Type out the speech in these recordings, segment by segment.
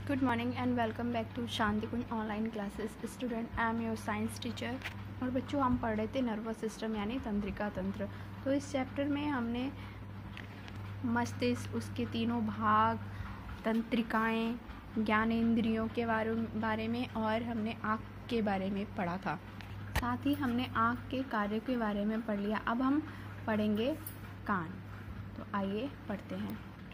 Good morning and welcome back to Shanti Kunj online classes. Student, I am your science teacher. और बच्चों, हम पढ़ रहे थे नर्वस सिस्टम यानी तंत्रिका तंत्र। तो इस चैप्टर में हमने मस्तिष्क, उसके तीनों भाग, तंत्रिकाएं, ज्ञानेंद्रियों के बारे में और हमने आँख के बारे में पढ़ा था। साथ ही हमने आँख के कार्य के बारे में पढ़ लिया। अब हम पढ़ेंगे कान। तो आइए पढ़ते हैं।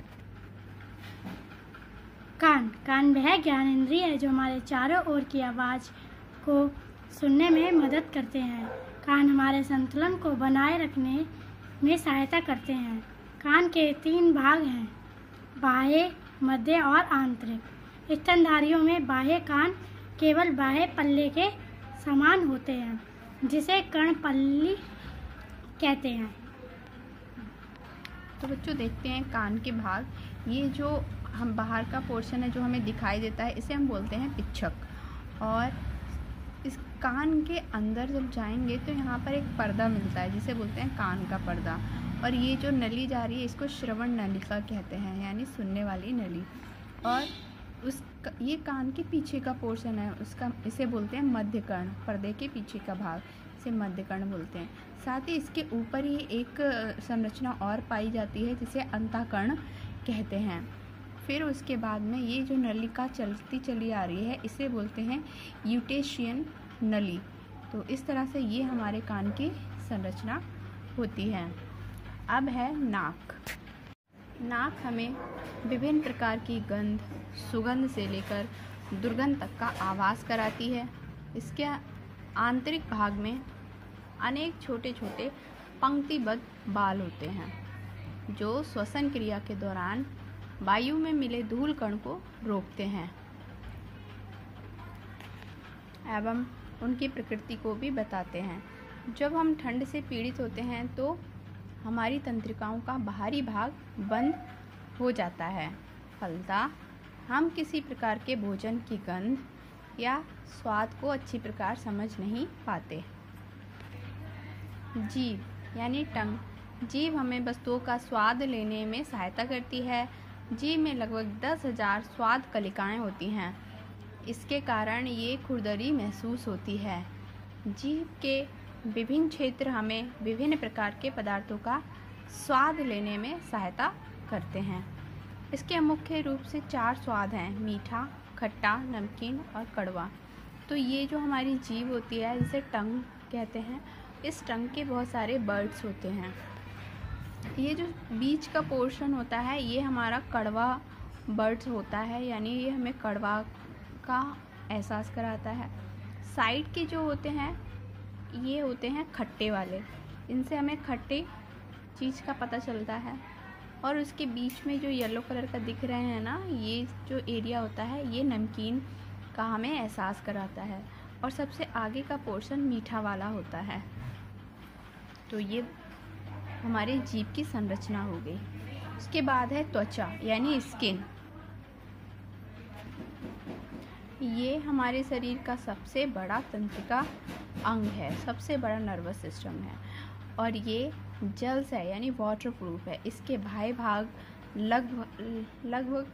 कान वह ज्ञानेंद्रिय है जो हमारे चारों ओर की आवाज़ को सुनने में मदद करते हैं। कान हमारे संतुलन को बनाए रखने में सहायता करते हैं। कान के 3 भाग हैं, बाह्य, मध्य और आंतरिक। स्तनधारियों में बाह्य कान केवल बाह्य पल्ले के समान होते हैं, जिसे कर्णपल्ली कहते हैं। तो बच्चों, देखते हैं कान के भाग। ये जो हम बाहर का पोर्शन है जो हमें दिखाई देता है, इसे हम बोलते हैं पिच्छक। और इस कान के अंदर जब जाएंगे तो यहाँ पर एक पर्दा मिलता है जिसे बोलते हैं कान का पर्दा। और ये जो नली जा रही है इसको श्रवण नलिका कहते हैं, यानी सुनने वाली नली। और ये कान के पीछे का पोर्शन है, इसे बोलते हैं मध्य कर्ण। पर्दे के पीछे का भाग इसे मध्य कर्ण बोलते हैं। साथ ही इसके ऊपर ही एक संरचना और पाई जाती है जिसे अंतःकर्ण कहते हैं। फिर उसके बाद में ये जो नलिका चलती चली आ रही है इसे बोलते हैं यूटेशियन नली। तो इस तरह से ये हमारे कान की संरचना होती है। अब है नाक। नाक हमें विभिन्न प्रकार की गंध, सुगंध से लेकर दुर्गंध तक का आभास कराती है। इसके आंतरिक भाग में अनेक छोटे छोटे पंक्तिबद्ध बाल होते हैं जो श्वसन क्रिया के दौरान वायु में मिले धूल कण को रोकते हैं एवं उनकी प्रकृति को भी बताते हैं। जब हम ठंड से पीड़ित होते हैं तो हमारी तंत्रिकाओं का बाहरी भाग बंद हो जाता है, फलतः हम किसी प्रकार के भोजन की गंध या स्वाद को अच्छी प्रकार समझ नहीं पाते। जीभ यानी टंग। जीभ हमें वस्तुओं का स्वाद लेने में सहायता करती है। जीभ में लगभग 10,000 स्वाद कलिकाएं होती हैं। इसके कारण ये खुरदरी महसूस होती है। जीभ के विभिन्न क्षेत्र हमें विभिन्न प्रकार के पदार्थों का स्वाद लेने में सहायता करते हैं। इसके मुख्य रूप से 4 स्वाद हैं, मीठा, खट्टा, नमकीन और कड़वा। तो ये जो हमारी जीभ होती है इसे टंग कहते हैं। इस टंग के बहुत सारे बर्ड्स होते हैं। ये जो बीच का पोर्शन होता है ये हमारा कड़वा बर्ड्स होता है, यानी ये हमें कड़वा का एहसास कराता है। साइड के जो होते हैं ये होते हैं खट्टे वाले, इनसे हमें खट्टे चीज़ का पता चलता है। और उसके बीच में जो येलो कलर का दिख रहे हैं ना, ये जो एरिया होता है ये नमकीन का हमें एहसास कराता है। और सबसे आगे का पोर्शन मीठा वाला होता है। तो ये हमारे जीभ की संरचना हो गई। उसके बाद है त्वचा यानी स्किन। ये हमारे शरीर का सबसे बड़ा तंत्रिका अंग है, सबसे बड़ा नर्वस सिस्टम है। और ये जल से है यानी वाटर प्रूफ है। इसके बाह्य भाग लगभग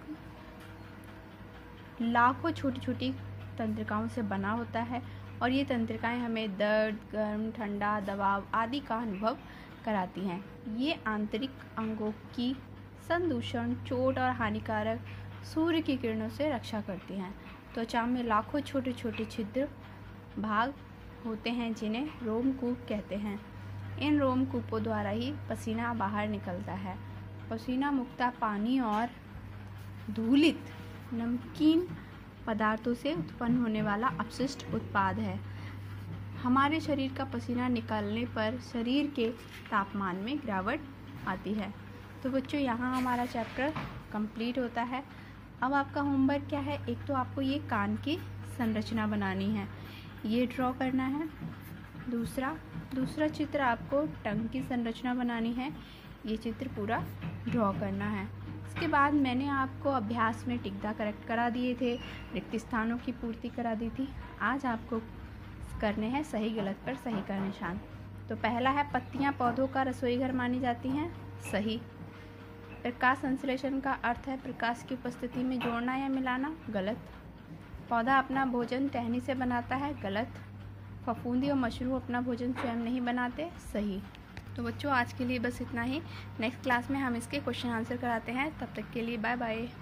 लाखों छोटी छोटी तंत्रिकाओं से बना होता है। और ये तंत्रिकाएं हमें दर्द, गर्म, ठंडा, दबाव आदि का अनुभव कराती हैं। ये आंतरिक अंगों की संदूषण, चोट और हानिकारक सूर्य की किरणों से रक्षा करती हैं। त्वचा में लाखों छोटे छोटे छिद्र भाग होते हैं जिन्हें रोमकूप कहते हैं। इन रोमकूपों द्वारा ही पसीना बाहर निकलता है। पसीना मुक्ता पानी और धूलित नमकीन पदार्थों से उत्पन्न होने वाला अपशिष्ट उत्पाद है। हमारे शरीर का पसीना निकलने पर शरीर के तापमान में गिरावट आती है। तो बच्चों, यहाँ हमारा चैप्टर कंप्लीट होता है। अब आपका होमवर्क क्या है? एक तो आपको ये कान की संरचना बनानी है, ये ड्रॉ करना है। दूसरा चित्र आपको टंग की संरचना बनानी है, ये चित्र पूरा ड्रॉ करना है। इसके बाद मैंने आपको अभ्यास में टिकदा करेक्ट करा दिए थे, रिक्त स्थानों की पूर्ति करा दी थी। आज आपको करने हैं सही गलत पर सही का निशान। तो पहला है, पत्तियां पौधों का रसोई घर मानी जाती हैं, सही। प्रकाश संश्लेषण का अर्थ है प्रकाश की उपस्थिति में जोड़ना या मिलाना, गलत। पौधा अपना भोजन टहनी से बनाता है, गलत। फफूंदी और मशरूम अपना भोजन स्वयं नहीं बनाते, सही। तो बच्चों आज के लिए बस इतना ही। नेक्स्ट क्लास में हम इसके क्वेश्चन आंसर कराते हैं। तब तक के लिए बाय बाय।